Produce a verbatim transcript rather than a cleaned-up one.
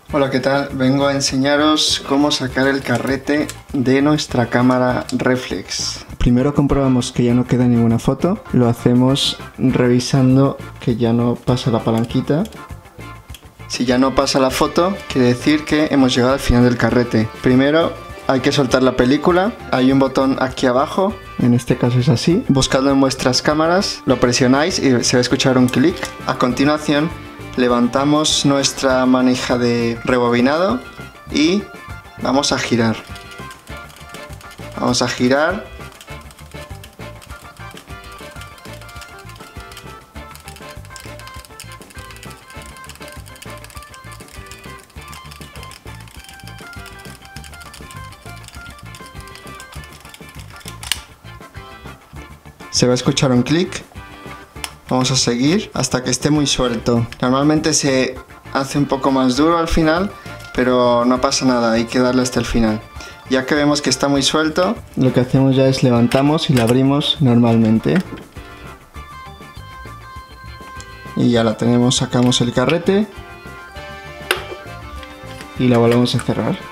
Hola, ¿qué tal? Vengo a enseñaros cómo sacar el carrete de nuestra cámara reflex. Primero comprobamos que ya no queda ninguna foto. Lo hacemos revisando que ya no pasa la palanquita. Si ya no pasa la foto, quiere decir que hemos llegado al final del carrete. Primero hay que soltar la película. Hay un botón aquí abajo. En este caso es así. Buscadlo en vuestras cámaras, lo presionáis y se va a escuchar un clic. A continuación, levantamos nuestra manija de rebobinado y vamos a girar. Vamos a girar. Se va a escuchar un clic. Vamos a seguir hasta que esté muy suelto. Normalmente se hace un poco más duro al final, pero no pasa nada, hay que darle hasta el final. Ya que vemos que está muy suelto, lo que hacemos ya es levantamos y la abrimos normalmente. Y ya la tenemos, sacamos el carrete y la volvemos a cerrar.